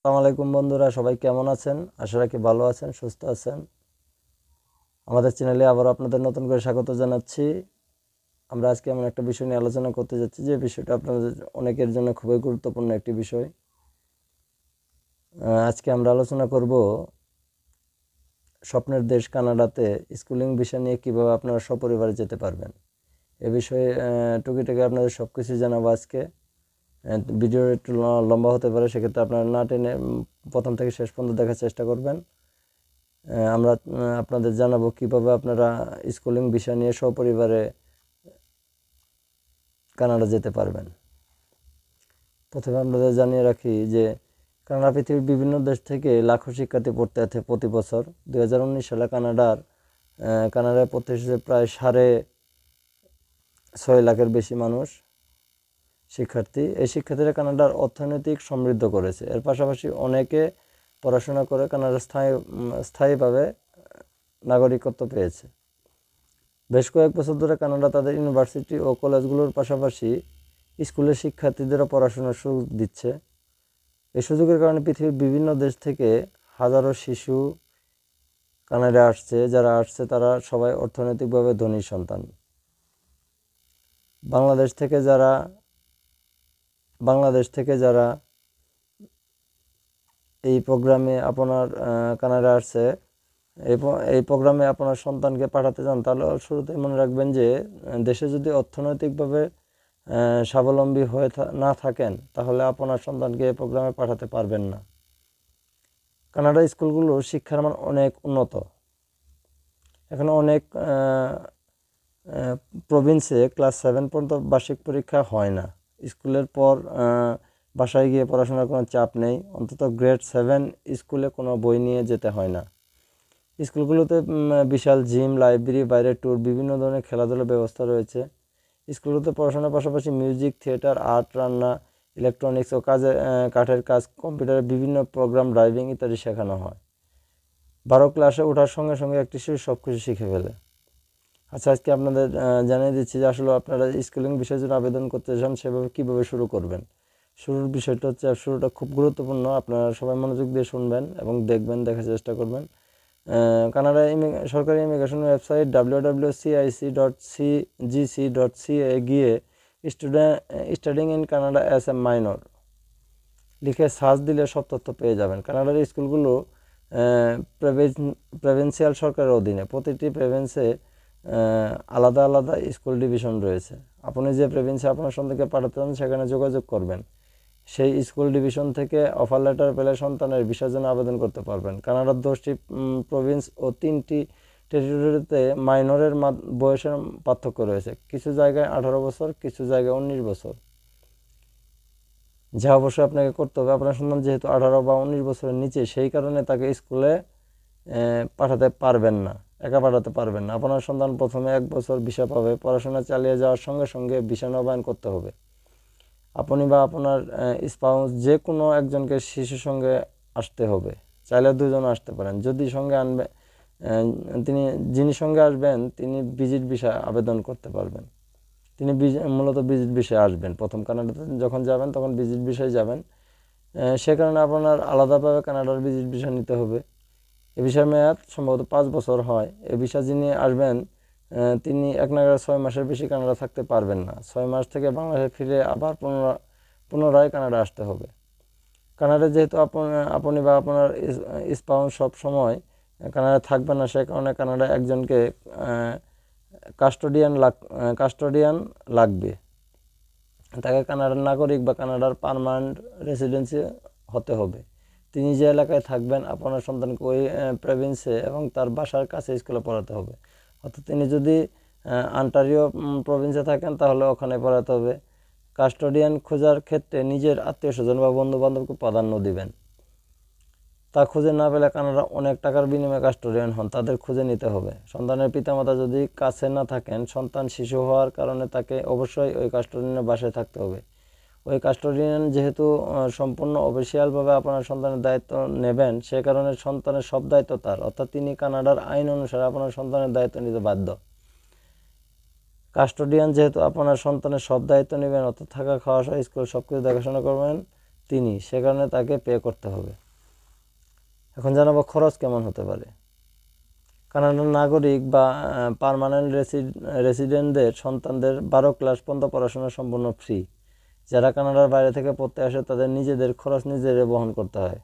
আসসালামু আলাইকুম বন্ধুরা, সবাই কেমন আছেন? আশা রাখি ভালো আছেন, সুস্থ আছেন। আমাদের চ্যানেলে আবার আপনাদের নতুন করে স্বাগত জানাচ্ছি। আমরা আজকে এমন একটা বিষয় নিয়ে আলোচনা করতে যাচ্ছি যে বিষয়টা আপনাদের অনেকের জন্য খুবই গুরুত্বপূর্ণ একটি বিষয়। আজকে আমরা আলোচনা করব স্বপ্নের দেশ কানাডাতে স্কুলিং ভিসা নিয়ে কীভাবে আপনারা সপরিবারে যেতে পারবেন। এ বিষয়ে টুকিটাকি আপনাদের সব কিছু জানাবো আজকে। ভিডিও একটু লম্বা হতে পারে, সেক্ষেত্রে আপনারা না টেনে প্রথম থেকে শেষ পর্যন্ত দেখার চেষ্টা করবেন। আমরা আপনাদের জানাবো কিভাবে আপনারা স্কুলিং ভিসা নিয়ে সপরিবারে কানাডা যেতে পারবেন। প্রথমে আপনাদের জানিয়ে রাখি যে কানাডা পৃথিবীর বিভিন্ন দেশ থেকে লাখো শিক্ষার্থী পড়তে আসে প্রতি বছর। 2019 সালে কানাডায় পড়তে এসেছে প্রায় 6.5 লাখের বেশি মানুষ শিক্ষার্থী। এই শিক্ষার্থীরা কানাডার অর্থনৈতিক সমৃদ্ধ করেছে। এর পাশাপাশি অনেকে পড়াশোনা করে কানাডার স্থায়ীভাবে নাগরিকত্ব পেয়েছে। বেশ কয়েক বছর ধরে কানাডা তাদের ইউনিভার্সিটি ও কলেজগুলোর পাশাপাশি স্কুলের শিক্ষার্থীদেরও পড়াশোনার সুযোগ দিচ্ছে। এই সুযোগের কারণে পৃথিবীর বিভিন্ন দেশ থেকে হাজারো শিশু কানাডায় আসছে। যারা আসছে তারা সবাই অর্থনৈতিকভাবে ধনী সন্তান। বাংলাদেশ থেকে যারা এই প্রোগ্রামে আপনার কানাডা আসছে, এই প্রোগ্রামে আপনার সন্তানকে পাঠাতে চান, তাহলে শুরুতেই মনে রাখবেন যে দেশে যদি অর্থনৈতিকভাবে স্বাবলম্বী হয়ে না থাকেন, তাহলে আপনার সন্তানকে এই প্রোগ্রামে পাঠাতে পারবেন না। কানাডা স্কুলগুলো শিক্ষার মান অনেক উন্নত। এখানে অনেক প্রভিন্সে ক্লাস 7 পর্যন্ত বার্ষিক পরীক্ষা হয় না। স্কুলের পর বাসায় গিয়ে পড়াশোনার কোনো চাপ নেই। অন্তত গ্রেড 7 স্কুলে কোনো বই নিয়ে যেতে হয় না। স্কুলগুলোতে বিশাল জিম, লাইব্রেরি, বাইরে ট্যুর, বিভিন্ন ধরনের খেলাধুলার ব্যবস্থা রয়েছে। স্কুলগুলোতে পড়াশোনার পাশাপাশি মিউজিক, থিয়েটার, আর্ট, রান্না, ইলেকট্রনিক্স ও কাঠের কাজ, কম্পিউটারের বিভিন্ন প্রোগ্রাম, ড্রাইভিং ইত্যাদি শেখানো হয়। 12 ক্লাসে ওঠার সঙ্গে সঙ্গে একটি শিশু সব কিছু শিখে ফেলে। আচ্ছা, আজকে আপনাদের জানিয়ে দিচ্ছি যে আসলে আপনারা স্কুলিং বিষয়ের জন্য আবেদন করতে চান, সেভাবে কীভাবে শুরু করবেন। শুরুর বিষয়টা হচ্ছে, শুরুটা খুব গুরুত্বপূর্ণ। আপনারা সবাই মনোযোগ দিয়ে শুনবেন এবং দেখার চেষ্টা করবেন। কানাডা সরকারি ইমিগ্রেশন ওয়েবসাইট www.cic.cgc.ca গিয়ে studying in Canada as a minor লিখে সার্চ দিলে সব তথ্য পেয়ে যাবেন। কানাডার স্কুলগুলো প্রভিন্সিয়াল সরকারের অধীনে। প্রতিটি প্রভিন্সে আলাদা আলাদা স্কুল ডিভিশন রয়েছে। আপনি যে প্রভিন্সে আপনার সন্তানকে পাঠাতে চান সেখানে যোগাযোগ করবেন। সেই স্কুল ডিভিশন থেকে অফার লেটার পেলে সন্তানের ভিসার জন্য আবেদন করতে পারবেন। কানাডার 10টি প্রভিন্স ও 3টি টেরিটরিতে মাইনরের বয়সের পার্থক্য রয়েছে। কিছু জায়গায় 18 বছর, কিছু জায়গায় 19 বছর। যা অবশ্যই আপনাকে করতে হবে, আপনার সন্তান যেহেতু 18 বা 19 বছরের নিচে, সেই কারণে তাকে স্কুলে পাঠাতে পারবেন না, একা পাঠাতে পারবেন না। আপনার সন্তান প্রথমে 1 বছর ভিসা পাবে। পড়াশোনা চালিয়ে যাওয়ার সঙ্গে সঙ্গে ভিসা নবায়ন করতে হবে। আপনি বা আপনার স্পাউস যে কোনো একজনকে শিশুর সঙ্গে আসতে হবে। চাইলে 2 জন আসতে পারেন। যদি সঙ্গে আনবে যিনি সঙ্গে আসবেন তিনি ভিজিট ভিসা আবেদন করতে পারবেন। তিনি মূলত ভিজিট ভিসায় আসবেন। প্রথম কানাডাতে যখন যাবেন তখন ভিজিট ভিসায় যাবেন। সে কারণে আপনার আলাদাভাবে কানাডার ভিজিট ভিসা নিতে হবে। এ ভিসার মেয়াদ সম্ভবত 5 বছর হয়। এ ভিসা যিনি আসবেন তিনি এক নাগাড়ে 6 মাসের বেশি কানাডা থাকতে পারবেন না। 6 মাস থেকে বাংলাদেশে ফিরে আবার পুনরায় কানাডা আসতে হবে। কানাডায় যেহেতু আপনি বা আপনার স্পাউস সব সময় কানাডায় থাকবেন না, সে কারণে কানাডায় একজনকে কাস্টোডিয়ান লাগবে। তাকে কানাডার নাগরিক বা কানাডার পার্মানেন্ট রেসিডেন্সি হতে হবে। তিনি যে এলাকায় থাকবেন আপনার সন্তানকে ওই প্রভিন্সে এবং তার বাসার কাছে স্কুলে পড়াতে হবে। অর্থাৎ তিনি যদি অন্টারিও প্রভিন্সে থাকেন তাহলে ওখানে পড়াতে হবে। কাস্টোডিয়ান খোঁজার ক্ষেত্রে নিজের আত্মীয়স্বজন বা বন্ধুবান্ধবকে প্রাধান্য দিবেন। তা খুঁজে না পেলে কানাডা অনেক টাকার বিনিময়ে কাস্টোডিয়ান হন, তাদের খুঁজে নিতে হবে। সন্তানের পিতামাতা যদি কাছে না থাকেন, সন্তান শিশু হওয়ার কারণে তাকে অবশ্যই ওই কাস্টোডিয়ানের বাসায় থাকতে হবে। ওই কাস্টোডিয়ান যেহেতু সম্পূর্ণ অফিসিয়ালভাবে আপনার সন্তানের দায়িত্ব নেবেন, সে কারণে সন্তানের সব দায়িত্ব তার, অর্থাৎ তিনি কানাডার আইন অনুসারে আপনার সন্তানের দায়িত্ব নিতে বাধ্য। কাস্টোডিয়ান যেহেতু আপনার সন্তানের সব দায়িত্ব নেবেন, অর্থাৎ থাকা, খাওয়া সহ স্কুল সব কিছু দেখাশোনা করবেন, তিনি, সে কারণে তাকে পে করতে হবে। এখন জানাবো খরচ কেমন হতে পারে। কানাডার নাগরিক বা পার্মানেন্ট রেসিডেন্টদের সন্তানদের 12 ক্লাস পর্যন্ত পড়াশোনা সম্পূর্ণ ফ্রি। যারা কানাডার বাইরে থেকে পড়তে আসে তাদের নিজেদের খরচ নিজেদের বহন করতে হয়।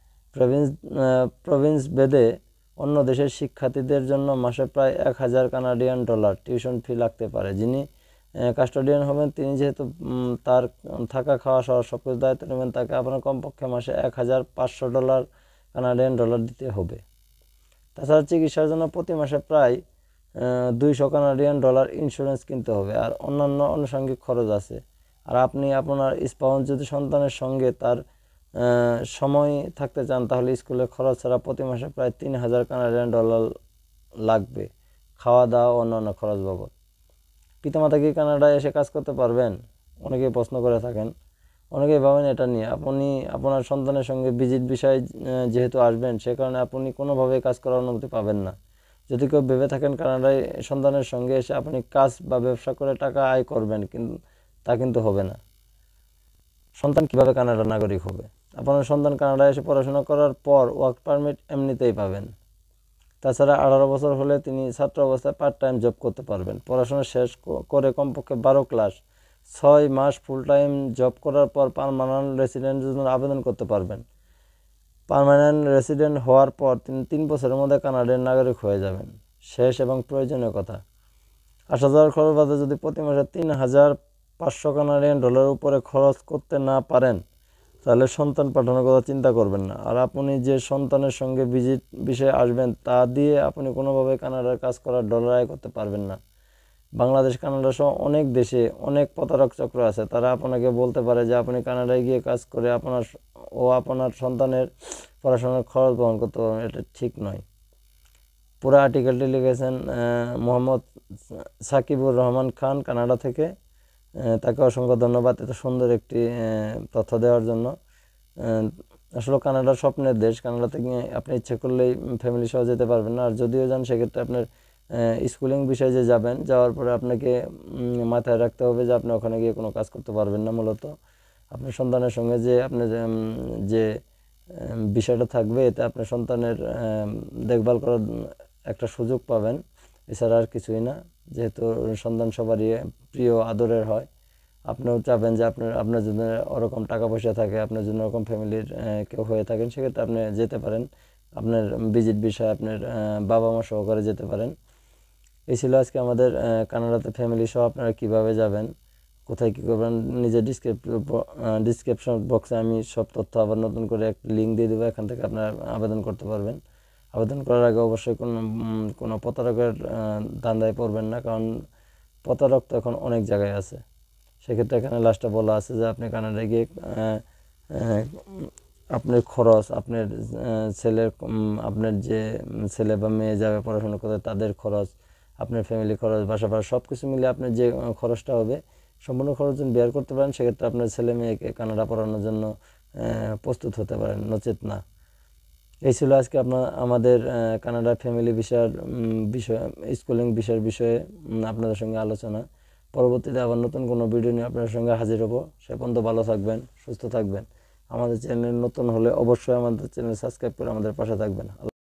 প্রভিন্স ভেদে অন্য দেশের শিক্ষার্থীদের জন্য মাসে প্রায় 1000 কানাডিয়ান ডলার টিউশন ফি লাগতে পারে। যিনি কাস্টোডিয়ান হবেন তিনি যেহেতু তার থাকা খাওয়া সহ সব কিছু দায়িত্ব নেবেন, তাকে আপনার কমপক্ষে মাসে 1500 ডলার কানাডিয়ান ডলার দিতে হবে। তাছাড়া চিকিৎসার জন্য প্রতি মাসে প্রায় 200 কানাডিয়ান ডলার ইন্স্যুরেন্স কিনতে হবে, আর অন্যান্য আনুষঙ্গিক খরচ আছে। আর আপনি আপনার স্পাউস যদি সন্তানের সঙ্গে তার সময় থাকতে চান তাহলে স্কুলের খরচ ছাড়া প্রতি মাসে প্রায় 3000 কানাডিয়ান ডলার লাগবে, খাওয়া দাওয়া ও অন্যান্য খরচ বাবদ। পিতামাতা কি কানাডায় এসে কাজ করতে পারবেন? অনেকেই প্রশ্ন করে থাকেন, অনেকেই ভাবেন এটা নিয়ে। আপনি আপনার সন্তানের সঙ্গে ভিজিট বিষয়ে যেহেতু আসবেন, সে কারণে আপনি কোনোভাবেই কাজ করার অনুমতি পাবেন না। যদি কেউ ভেবে থাকেন কানাডায় সন্তানের সঙ্গে এসে আপনি কাজ বা ব্যবসা করে টাকা আয় করবেন, তা কিন্তু হবে না। সন্তান কিভাবে কানাডার নাগরিক হবে? আপনার সন্তান কানাডায় এসে পড়াশোনা করার পর ওয়ার্ক পারমিট এমনিতেই পাবেন। তাছাড়া 18 বছর হলে তিনি ছাত্র অবস্থায় পার্ট টাইম জব করতে পারবেন। পড়াশোনা শেষ করে কমপক্ষে 12 ক্লাস 6 মাস ফুল টাইম জব করার পর পার্মানেন্ট রেসিডেন্টের জন্য আবেদন করতে পারবেন। পার্মানেন্ট রেসিডেন্ট হওয়ার পর তিনি 3 বছরের মধ্যে কানাডিয়ান নাগরিক হয়ে যাবেন। শেষ এবং প্রয়োজনীয় কথা, আসা যাওয়ার খরচ বাদে যদি প্রতি মাসে 3500 কানাডিয়ান ডলার উপরে খরচ করতে না পারেন তাহলে সন্তান পাঠানোর কথা চিন্তা করবেন না। আর আপনি যে সন্তানের সঙ্গে ভিজিট বিষয়ে আসবেন তা দিয়ে আপনি কোনোভাবে কানাডার কাজ করার ডলার আয় করতে পারবেন না। বাংলাদেশ, কানাডা সহ অনেক দেশে অনেক প্রতারক চক্র আছে। তারা আপনাকে বলতে পারে যে আপনি কানাডায় গিয়ে কাজ করে আপনার সন্তানের পড়াশোনার খরচ বহন করতে পারবেন। এটা ঠিক নয়। পুরো আর্টিকেলটি লিখেছেন মোহাম্মদ সাকিবুর রহমান খান, কানাডা থেকে। তাকে অসংখ্য ধন্যবাদ এত সুন্দর একটি তথ্য দেওয়ার জন্য। আসলে কানাডা স্বপ্নের দেশ। কানাডা থেকে আপনি ইচ্ছে করলেই ফ্যামিলি সহ যেতে পারবেন না। আর যদিও যান সেক্ষেত্রে আপনার স্কুলিং বিষয়ে যে যাবেন, যাওয়ার পরে আপনাকে মাথায় রাখতে হবে যে আপনি ওখানে গিয়ে কোনো কাজ করতে পারবেন না। মূলত আপনার সন্তানের সঙ্গে যে আপনার যে বিষয়টা থাকবে, এতে আপনার সন্তানের দেখভাল করার একটা সুযোগ পাবেন, এছাড়া আর কিছুই না। যেহেতু সন্তান সবারই প্রিয় আদরের হয়, আপনিও চাবেন যে আপনার জন্য ওরকম টাকা পয়সা থাকে, আপনার জন্য ওরকম ফ্যামিলির কেউ হয়ে থাকেন, সেক্ষেত্রে আপনি যেতে পারেন। আপনার ভিজিট বিষয়ে আপনার বাবা মা সহকারে যেতে পারেন। এই ছিল আজকে আমাদের কানাডাতে ফ্যামিলি সহ আপনারা কীভাবে যাবেন, কোথায় কী করবেন। নিজের ডিসক্রিপশন বক্সে আমি সব তথ্য আবার নতুন করে একটা লিঙ্ক দিয়ে দেবো, এখান থেকে আপনারা আবেদন করতে পারবেন। আবেদন করার আগে অবশ্যই কোনো প্রতারকের ধান্দায় পড়বেন না, কারণ প্রতারক তো এখন অনেক জায়গায় আছে। সেক্ষেত্রে এখানে লাস্টে বলা আছে যে আপনি কানাডায় গিয়ে আপনার খরচ, আপনার যে ছেলে বা মেয়ে যাবে পড়াশোনা করতে তাদের খরচ, আপনার ফ্যামিলি খরচ, বাসা ভাড়া সব কিছু মিলে আপনার যে খরচটা হবে সম্পূর্ণ খরচ যদি বের করতে পারেন, সেক্ষেত্রে আপনার ছেলে মেয়েকে কানাডা পড়ানোর জন্য প্রস্তুত হতে পারেন, নচেত না। এই ছিল আজকে আমাদের কানাডা ফ্যামিলি বিষয় স্কুলিং বিষয়ে আপনাদের সঙ্গে আলোচনা। পরবর্তীতে আবার নতুন কোনো ভিডিও নিয়ে আপনাদের সঙ্গে হাজির হব। সে পর্যন্ত ভালো থাকবেন, সুস্থ থাকবেন। আমাদের চ্যানেল নতুন হলে অবশ্যই আমাদের চ্যানেল সাবস্ক্রাইব করে আমাদের পাশে থাকবেন।